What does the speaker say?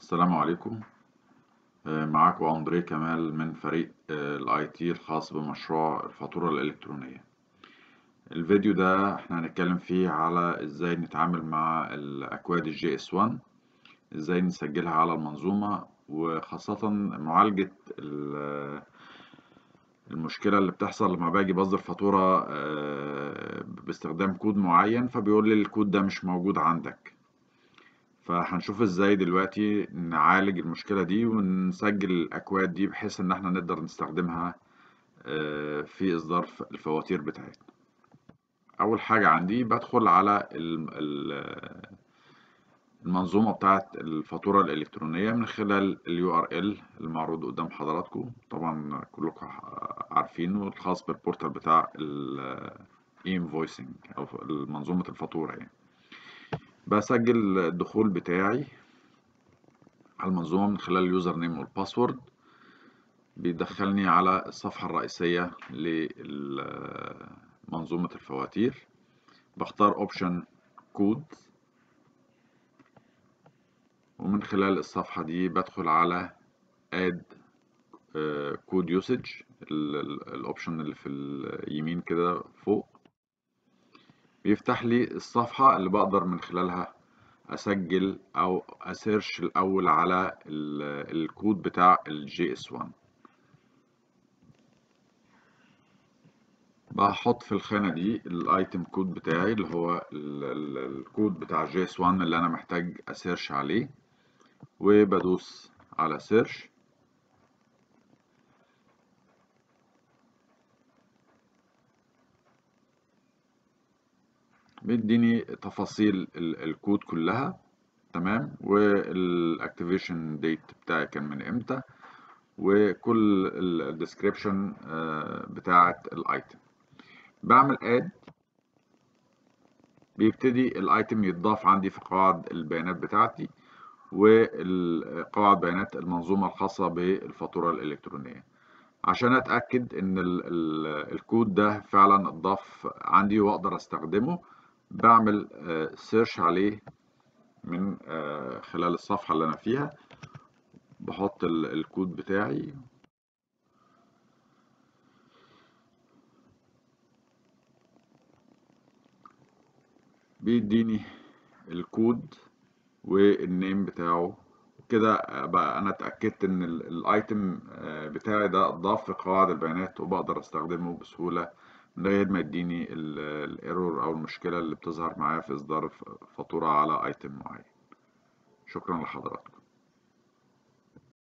السلام عليكم. معاكم أندريه كمال من فريق الاي تي الخاص بمشروع الفاتورة الإلكترونية. الفيديو ده احنا هنتكلم فيه على ازاي نتعامل مع الأكواد الجي اس 1، ازاي نسجلها على المنظومة، وخاصة معالجة المشكلة اللي بتحصل لما باجي بصدر فاتورة باستخدام كود معين، فبيقول لي الكود ده مش موجود عندك. فهنشوف ازاي دلوقتي نعالج المشكلة دي ونسجل الأكواد دي بحيث إن احنا نقدر نستخدمها في إصدار الفواتير بتاعتنا. أول حاجة عندي بدخل على المنظومة بتاعة الفاتورة الإلكترونية من خلال ال URL المعروض قدام حضراتكم، طبعا كلكم عارفينه، الخاص بالبورتال بتاع ال e-invoicing أو منظومة الفاتورة. يعني بسجل الدخول بتاعي على المنظومة من خلال اليوزر نيم والباسورد، بيدخلني على الصفحة الرئيسية لمنظومة الفواتير. بختار اوبشن كود، ومن خلال الصفحة دي بدخل على اد كود يوسج، الاوبشن اللي في اليمين كده فوق، بيفتح لي الصفحة اللي بقدر من خلالها اسجل او اسيرش الاول على الكود بتاع الجي اس 1. بحط في الخانة دي الايتم كود بتاعي اللي هو الكود بتاع جي اس 1 اللي انا محتاج اسيرش عليه، وبدوس على سيرش. بيديني تفاصيل الكود كلها، تمام، والاكتيفيشن ديت بتاعي كان من امتى، وكل الديسكريبشن بتاعة الايتم. بعمل اد، بيبتدي الايتم يتضاف عندي في قواعد البيانات بتاعتي وقواعد بيانات المنظومة الخاصة بالفاتورة الإلكترونية. عشان أتأكد إن الكود ده فعلا اتضاف عندي وأقدر أستخدمه، بعمل سيرش عليه من خلال الصفحة اللي أنا فيها. بحط الكود بتاعي، بيديني الكود والنيم بتاعه كده. بقى انا اتاكدت ان الايتم بتاعي ده اتضاف في قواعد البيانات وبقدر استخدمه بسهوله من غير ما يديني الايرور او المشكله اللي بتظهر معايا في اصدار فاتوره على ايتم معين. شكرا لحضراتكم.